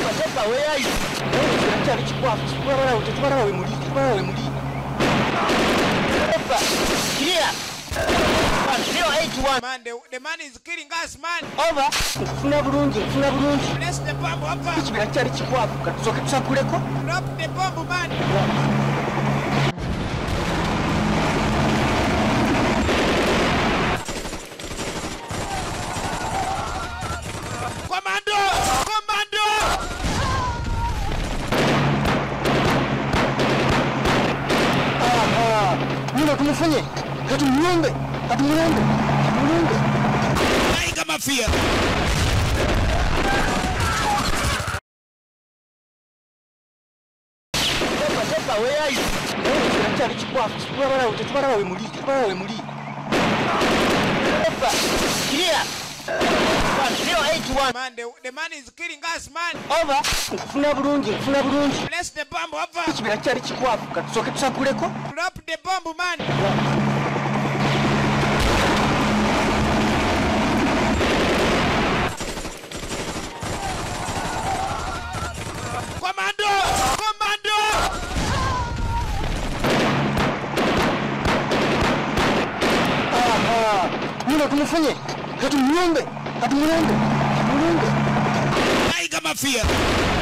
Papa, where are you? Papa, here. 081. Man, the man is killing us, man. Over. Press the bomb, over. Drop the bomb, man. Commando! Nino tumefanye. Hatumuombe. Tiger Mafia. Papa, where are you? Papa, here. 081. Man, the man is killing us, man. Over. Press the bomb, over. Drop the bomb, man. Commando! Nino tumefanye. Hatumuombe. Tiger Mafia.